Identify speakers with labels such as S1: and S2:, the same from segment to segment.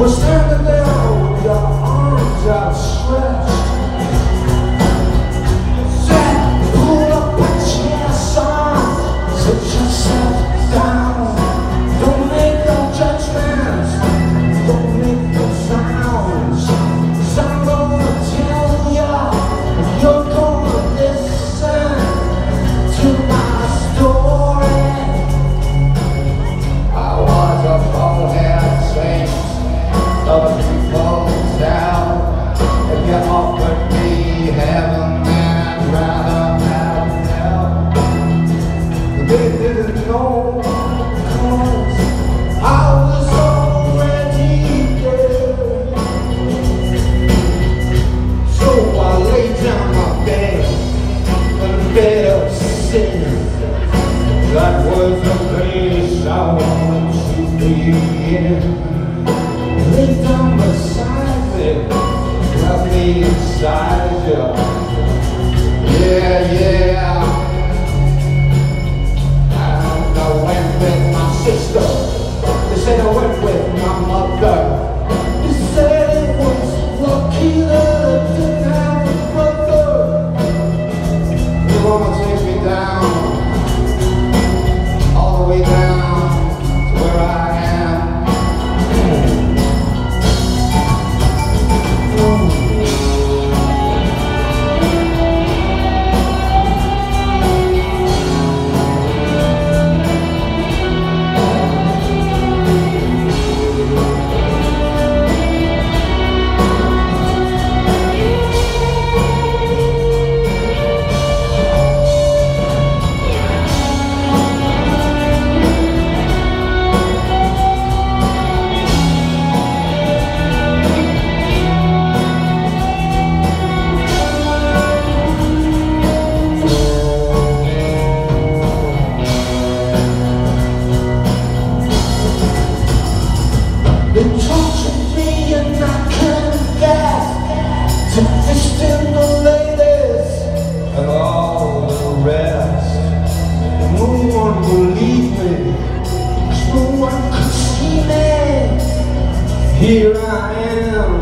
S1: were standing there with your arms outstretched. Said, pull up a chair, son, sit yourself down. Don't make no judgments, don't make no sounds. 'Cause I'm gonna tell ya, you're gonna listen to my story. I was a bald-head saint, those people down. If you offered me heaven, then I'd rather have hell. But they didn't know, 'cause I was already dead. So I laid down my bed, a bed of sin. That was the place I wanted to be in. Lay down beside me, wrap me inside you. Yeah, yeah. And I went with my sister. They said I went with my mother. They said it was lucky that I didn't have a brother. Your mama takes me down, all the way down to where I am. They tortured me and I couldn't get to fisting the ladies and all the rest. And no one believed me, 'cause no one could see me. Here I am,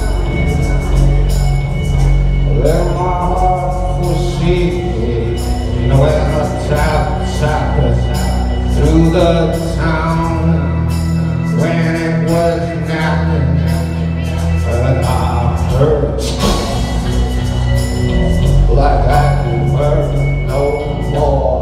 S1: where my heart was sinking, where I tap through the town. When it was nothing, but I hurt like I could hurt no more.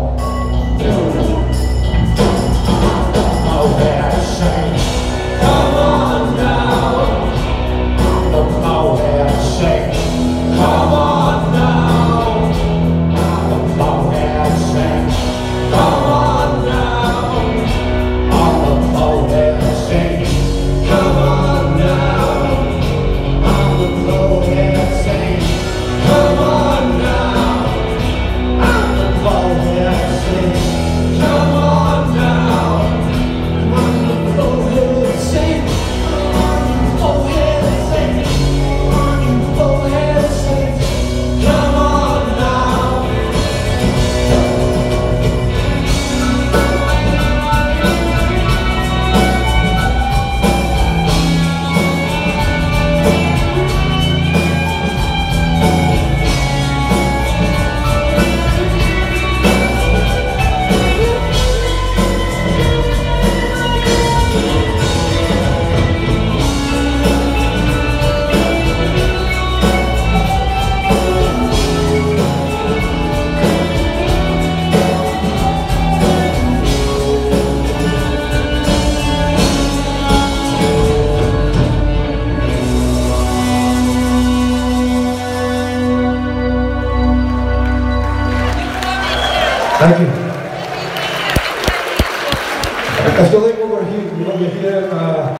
S1: Oh, that shame, come on now. Oh, that shame, come on now. Oh, that shame, come on now. Oh, that shame. Come on now, I'm the bald-head saint. Come on now, I'm the bald-head saint. Come on now, I'm the bald-head saint. I'm the bald-head saint. I'm the bald-head saint. Come on now. Thank you. Esto de